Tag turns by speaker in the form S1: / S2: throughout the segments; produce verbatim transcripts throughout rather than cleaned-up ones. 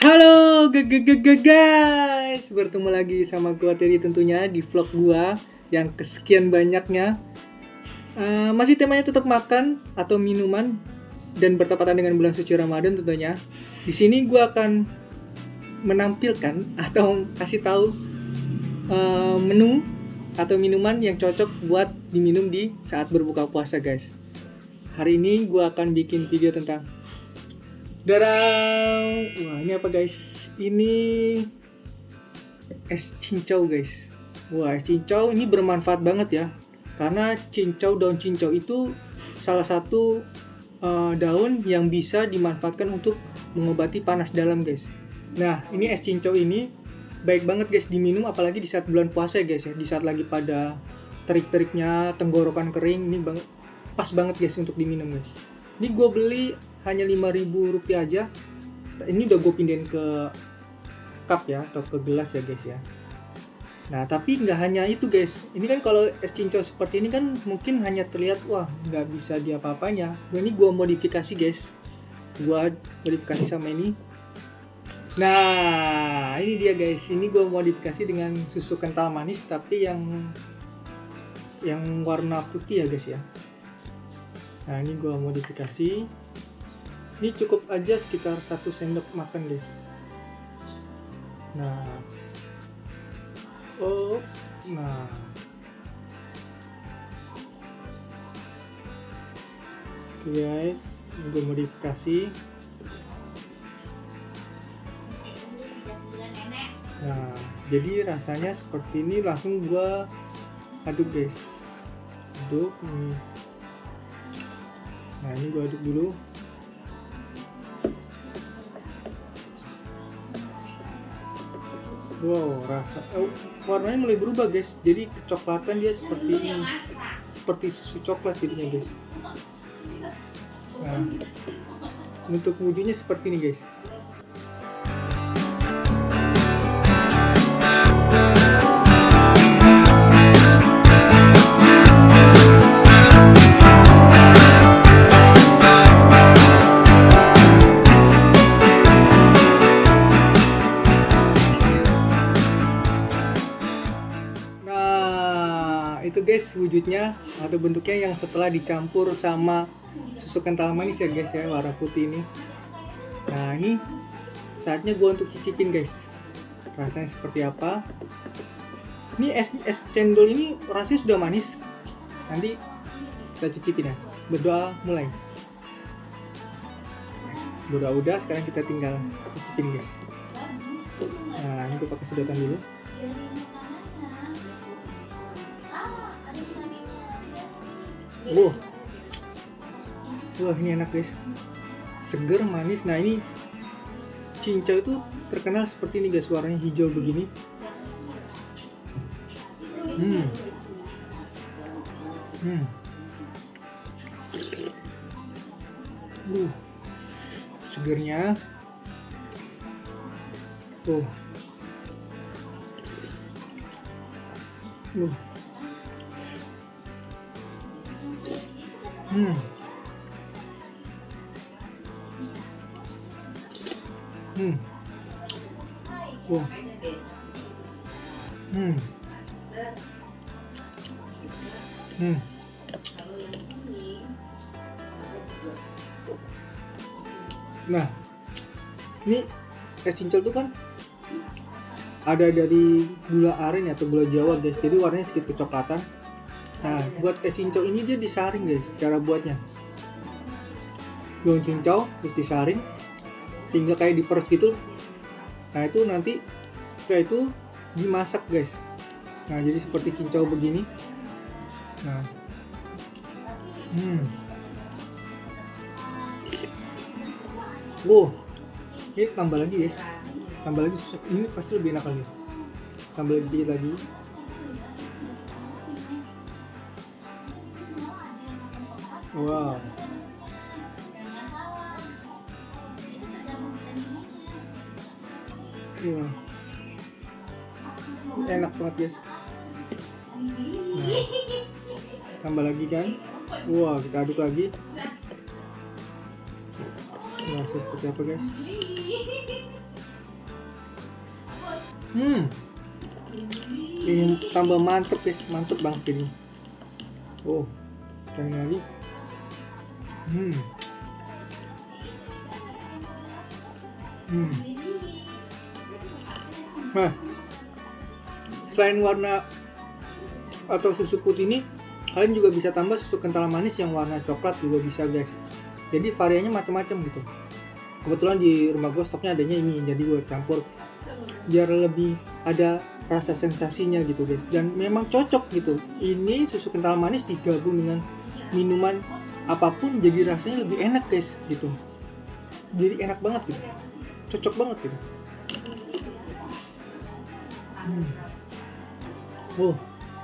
S1: Halo guys, bertemu lagi sama gua Terry tentunya di vlog gua yang kesekian banyaknya. uh, Masih temanya tetap makan atau minuman dan bertepatan dengan bulan suci Ramadan tentunya. Di sini gua akan menampilkan atau kasih tahu uh, menu atau minuman yang cocok buat diminum di saat berbuka puasa guys. Hari ini gua akan bikin video tentang Darang. Wah, ini apa guys? Ini es cincau guys. Wah, es cincau ini bermanfaat banget ya. Karena cincau, daun cincau itu salah satu uh, daun yang bisa dimanfaatkan untuk mengobati panas dalam guys. Nah, ini es cincau ini baik banget guys diminum, apalagi di saat bulan puasa ya guys ya. Di saat lagi pada terik-teriknya, tenggorokan kering, ini bang pas banget guys untuk diminum guys. Ini gue beli hanya lima ribu rupiah aja. Ini udah gue pindahin ke cup ya, atau ke gelas ya guys ya. Nah, tapi nggak hanya itu guys. Ini kan kalau es cincau seperti ini kan mungkin hanya terlihat wah nggak bisa diapa-apanya. Nah, ini gue modifikasi guys. Gue modifikasi sama ini. Nah, ini dia guys. Ini gue modifikasi dengan susu kental manis tapi yang yang warna putih ya guys ya. Nah, ini gue modifikasi. Ini cukup aja sekitar satu sendok makan guys. Nah, oh, nah, oke guys, ini gue modifikasi. Nah, jadi rasanya seperti ini. Langsung gue aduk guys, aduk nih. Nah, ini gue aduk dulu. Wow, rasa oh, warnanya mulai berubah guys. Jadi kecoklatan dia seperti ini, seperti susu coklat jadinya guys. Nah, untuk wujudnya seperti ini guys. Itu guys wujudnya atau bentuknya yang setelah dicampur sama susu kental manis ya guys ya, warna putih ini. Nah, ini saatnya gue untuk cicipin guys, rasanya seperti apa. Ini es es cendol ini rasanya sudah manis. Nanti kita cicipin ya. Berdoa mulai. Berdoa udah, sekarang kita tinggal cicipin guys. Nah, ini gue pakai sedotan dulu. Wow, wah ini enak guys, seger, manis. Nah, ini cincau itu terkenal seperti ini guys, warnanya hijau begini. Hmm, hmm, uh, segernya, oh, uh. Hmm. Hmm. Wow. Hmm. Hmm. Nah, ini es cincau tuh kan ada dari gula aren atau gula Jawa guys. Jadi warnanya sedikit kecoklatan. Nah, buat es cincau ini dia disaring guys, cara buatnya. Daun cincau terus disaring, tinggal kayak diperes gitu. Nah, itu nanti setelah itu dimasak guys. Nah, jadi seperti cincau begini. Nah, hmm, wow, ini tambah lagi guys, tambah lagi. Ini pasti lebih enak lagi. Tambah lagi sedikit lagi. Wow. Wah. Enak banget guys. Nah, tambah lagi kan. Wah, kita aduk lagi. Nah, seperti apa guys? Hmm, ini tambah mantep guys, mantep banget ini. Oh, sekali lagi. Hmm. Hmm. Nah, selain warna atau susu putih ini, kalian juga bisa tambah susu kental manis yang warna coklat juga bisa guys. Jadi variannya macam-macam gitu. Kebetulan di rumah gue stoknya adanya ini, jadi gue campur biar lebih ada rasa sensasinya gitu guys. Dan memang cocok gitu. Ini susu kental manis digabung dengan minuman apapun jadi rasanya lebih enak guys gitu. Jadi enak banget gitu. Cocok banget gitu. Hmm. Oh.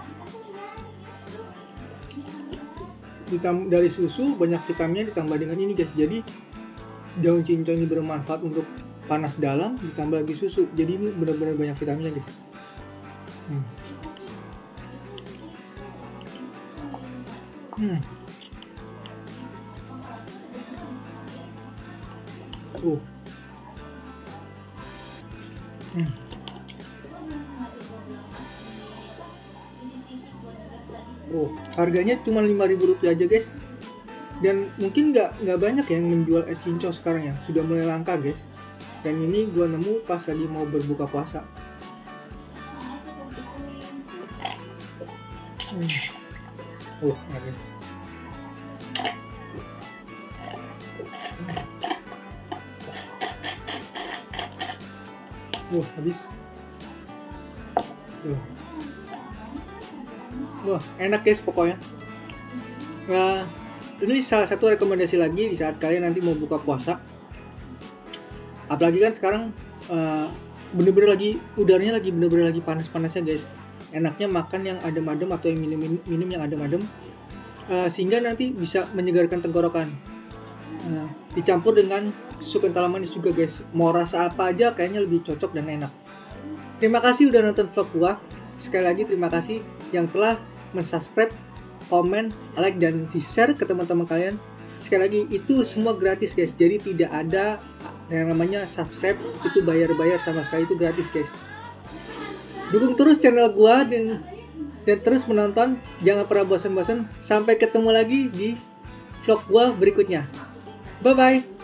S1: Ditam- dari susu banyak vitaminnya ditambah dengan ini guys. Jadi daun cincau ini bermanfaat untuk panas dalam, ditambah lagi susu. Jadi ini benar-benar banyak vitaminnya guys. Hmm. Hmm. Oh. Hmm. Oh, harganya cuma lima ribu rupiah aja guys. Dan mungkin nggak nggak banyak yang menjual es cincau sekarang ya, sudah mulai langka guys. Dan ini gua nemu pas lagi mau berbuka puasa. Hmm. Oh, ada. Oh, habis. Tuh. Wah, enak guys pokoknya. Nah, ini salah satu rekomendasi lagi di saat kalian nanti mau buka puasa. Apalagi kan sekarang uh, bener-bener lagi udaranya lagi bener-bener lagi panas-panasnya guys. Enaknya makan yang adem-adem atau yang minum minum yang adem-adem uh, sehingga nanti bisa menyegarkan tenggorokan. Uh, dicampur dengan susu kental manis juga guys. Mau rasa apa aja kayaknya lebih cocok dan enak. Terima kasih udah nonton vlog gua. Sekali lagi terima kasih yang telah mensubscribe, komen, like, dan di-share ke teman-teman kalian. Sekali lagi itu semua gratis guys. Jadi tidak ada yang namanya subscribe itu bayar-bayar sama sekali, itu gratis guys. Dukung terus channel gua dan dan terus menonton. Jangan pernah bosan-bosan. Sampai ketemu lagi di vlog gua berikutnya. Bye bye.